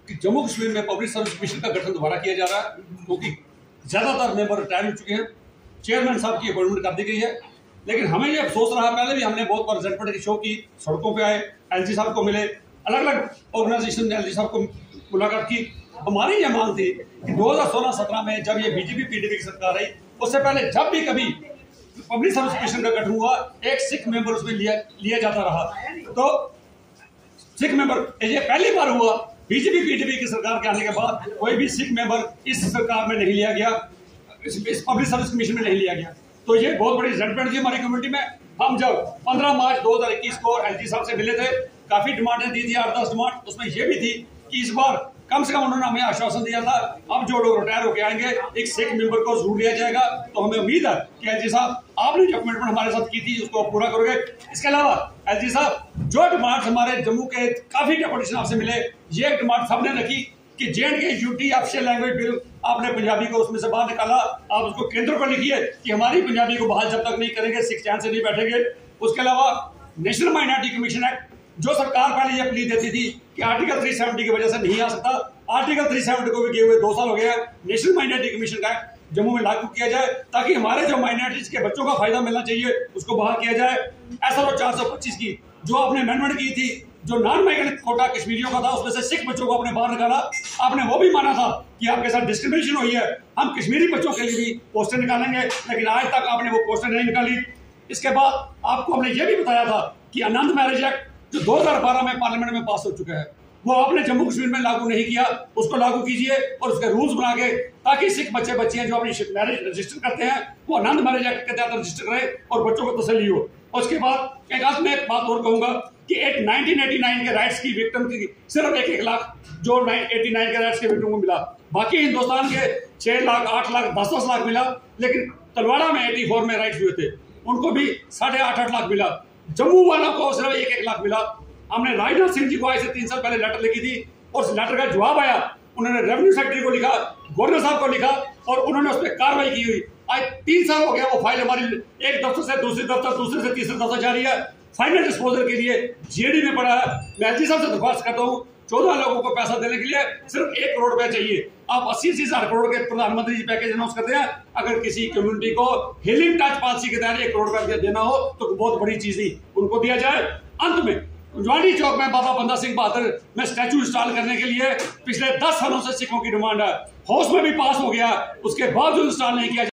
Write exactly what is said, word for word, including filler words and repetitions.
कि जम्मू कश्मीर में public service commission का गठन दोबारा किया जा रहा है, क्योंकि तो ज़्यादातर मेंबर रिटायर हो चुके हैं। चेयरमैन साहब की अपॉइंटमेंट कर दी गई है, लेकिन हमें ये अफसोस रहा, पहले भी हमने बहुत बार रिजल्टमेंट की शो की, सड़कों पे आए, एलजी साहब को मिले, अलग अलग ऑर्गेनाइजेशन ने एलजी साहब को मुलाकात की। हमारी ये मांग थी कि दो हज़ार सोलह सत्रह में जब ये बीजेपी पीडीपी की सरकार आई, उससे पहले जब भी कभी पब्लिक सर्विस कमीशन का गठन हुआ, एक सिख मेंबर उसमें लिया लिया जाता रहा। तो सिख मेंबर ये पहली बार हुआ बीजेपी पीडीपी की सरकार के आने के बाद कोई भी सिख मेंबर इस सरकार में नहीं लिया गया, इस, इस पब्लिक सर्विस कमीशन में नहीं लिया गया। तो ये बहुत बड़ी रिजल्टमेंट थी हमारी कम्युनिटी में। हम जब पंद्रह मार्च दो हज़ार इक्कीस को एलजी साहब से मिले थे, काफी डिमांडें दी थी, आठ दस डिमांड, उसमें ये भी थी कि इस बार कम से कम उन्होंने हमें आश्वासन दिया था अब जो लोग रिटायर होकर आएंगे एक सिख मेंबर को जरूर लिया जाएगा। तो हमें उम्मीद है कि एलजी साहब आपने जो कमिटमेंट हमारे साथ की थी उसको पूरा करोगे। इसके अलावा एलजी साहब जो डिमांड हमारे जम्मू के काफी डेपुटेशन आपसे मिले, ये डिमांड सबने रखी कि J and K UT official language bill आपने पंजाबी को उसमें से बाहर निकाला, आप उसको केंद्र को लिखिए कि हमारी पंजाबी को बहाल जब तक नहीं करेंगे सिख चैन से नहीं बैठेंगे। उसके अलावा नेशनल माइनॉरिटी कमीशन एक्ट, जो सरकार पहले ये प्ली देती थी कि आर्टिकल तीन सौ सत्तर की वजह से नहीं आ सकता, आर्टिकल तीन सौ सत्तर को भी किए हुए दो साल हो गए हैं। नेशनल माइनॉरिटी कमीशन का एक्ट जम्मू में लागू किया जाए ताकि हमारे जो माइनॉरिटीज के बच्चों का फायदा मिलना चाहिए उसको बहाल किया जाए। एसआरओ चार सौ पच्चीस की जो आपने अमेंडमेंट की थी, जो नॉन माइग्रेंट कोटा कश्मीरियों का था, उसमें से सिख बच्चों को आपने बाहर निकाला। आपने वो भी माना था कि आपके साथ डिस्क्रिमिनेशन हुई है, हम कश्मीरी बच्चों के लिए भी पोस्टर निकालेंगे, लेकिन आज तक आपने वो पोस्टर नहीं निकाली। इसके बाद आपको हमने ये भी बताया था कि आनंद मैरिज एक्ट जो दो हज़ार बारह में पार्लियामेंट में पास हो चुका है, वो आपने जम्मू कश्मीर में लागू नहीं किया, उसको लागू कीजिए और उसके रूल्स बना के, ताकि सिख बच्चे बच्चियां जो अपनी मैरिज रजिस्टर करते हैं वो आनंद मैरिज एक्ट के तहत रजिस्टर करें और बच्चों को तसल्ली हो। और उसके बाद एक आज मैं एक बात और कहूंगा कि एक नाइनटीन एटी नाइन के राइट्स की विक्टिम की सिर्फ एक एक लाख जो एटी नाइन के राइट्स के विक्टिम को मिला, बाकी हिंदुस्तान के छह लाख आठ लाख दस दस लाख मिला, लेकिन तलवाड़ा में एटी फोर में राइट्स हुए थे उनको भी साढ़े आठ आठ लाख मिला, जम्मू वालों को सिर्फ एक एक लाख मिला। हमने राजनाथ सिंह जी को आज से तीन साल पहले लेटर लिखी थी और उस लेटर का जवाब आया, उन्होंने रेवेन्यू सेक्रेटरी को लिखा, गवर्नर साहब को लिखा और उन्होंने उस पर कार्रवाई की हुई। आज तीन साल हो गया वो फाइल हमारी एक दफ्तर से दूसरी दफ्तर, दूसरे से तीसरे दफ्तर जा रही है, फाइनल डिस्पोजल के लिए जीएडी में पड़ा है। मैं एलजी साहब से दरख्वास्त करता हूँ, चौदह लोगों को पैसा देने के लिए सिर्फ एक करोड़ रुपया चाहिए। आप अस्सी अस्सी हजार करोड़ के प्रधानमंत्री जी पैकेज अनाउंस करते हैं, अगर किसी कम्युनिटी को हीलिंग टच पॉलिसी के तहत एक करोड़ रुपया देना हो तो बहुत बड़ी चीज थी, उनको दिया जाए। अंत में ज्वाली चौक में बाबा बंदा सिंह बहादुर में स्टैचू इंस्टॉल करने के लिए पिछले दस सालों से सिखों की डिमांड है, हाउस में भी पास हो गया, उसके बावजूद इंस्टॉल नहीं किया।